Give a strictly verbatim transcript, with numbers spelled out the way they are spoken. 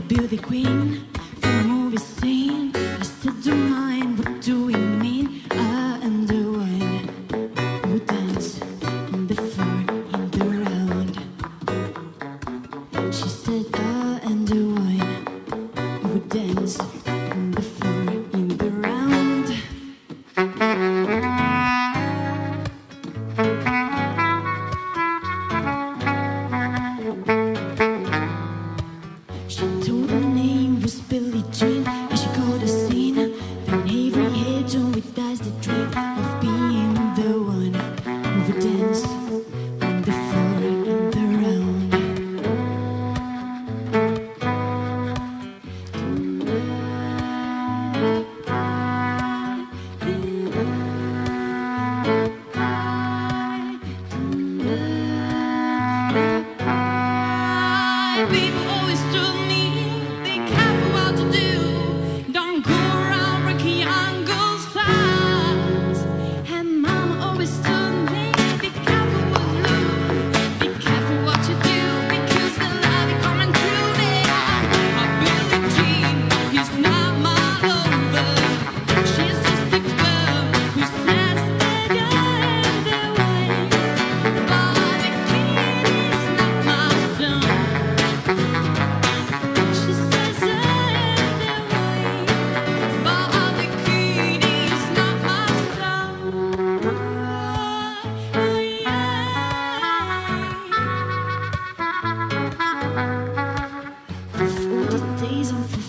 beauty queen for a movie scene. I said, don't mind, what do you mean? I and the wine would dance on the floor in the round. She said, I and the wine would dance on the floor in the round. She told her name was Billie Jean, and she called a scene. Then Avery hit on with eyes the dream of being the one who would dance on the floor in the round. People always told me, be careful what to do. Don't go around breaking young girls' hearts. And Mama always told me, be careful what you do. Be careful what you do, because the love is coming through there. My Billie Jean is not my lover. She's just a girl who says that you're the way. But the kid is not my son. She says I am the way, but the kid is not my son. For forty days and for